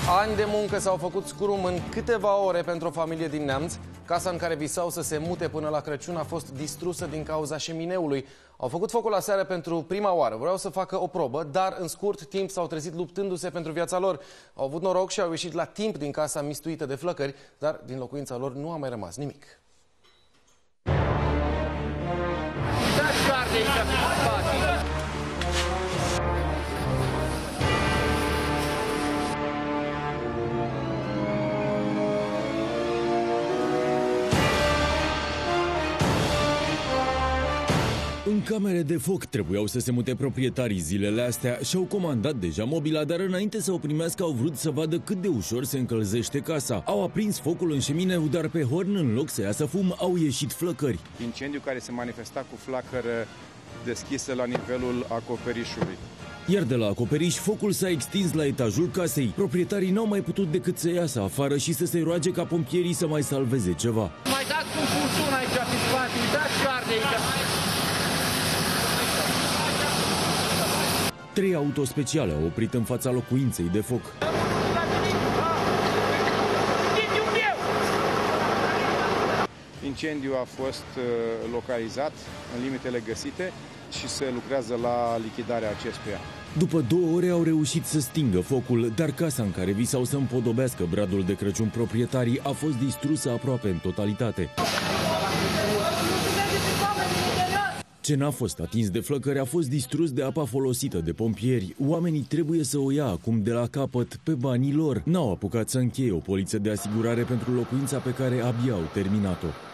Ani de muncă s-au făcut scurum în câteva ore pentru o familie din Neamț. Casa în care visau să se mute până la Crăciun a fost distrusă din cauza șemineului. Au făcut focul aseară pentru prima oară. Vreau să facă o probă, dar în scurt timp s-au trezit luptându-se pentru viața lor. Au avut noroc și au ieșit la timp din casa mistuită de flăcări, dar din locuința lor nu a mai rămas nimic. În camere de foc trebuiau să se mute proprietarii zilele astea și-au comandat deja mobila, dar înainte să o primească au vrut să vadă cât de ușor se încălzește casa. Au aprins focul în șemineu, dar pe horn, în loc să iasă fum, au ieșit flăcări. Incendiu care se manifesta cu flacără deschisă la nivelul acoperișului. Iar de la acoperiș, focul s-a extins la etajul casei. Proprietarii n-au mai putut decât să iasă afară și să se roage ca pompierii să mai salveze ceva. Mai dați un furtun aici pe spate, uitați ce arde aici. 3 autospeciale au oprit în fața locuinței de foc. Incendiul a fost localizat în limitele găsite și se lucrează la lichidarea acestuia. După 2 ore au reușit să stingă focul, dar casa în care visau să împodobească bradul de Crăciun proprietarii a fost distrusă aproape în totalitate. Ce n-a fost atins de flăcări a fost distrus de apa folosită de pompieri. Oamenii trebuie să o ia acum de la capăt pe banii lor. N-au apucat să încheie o poliță de asigurare pentru locuința pe care abia au terminat-o.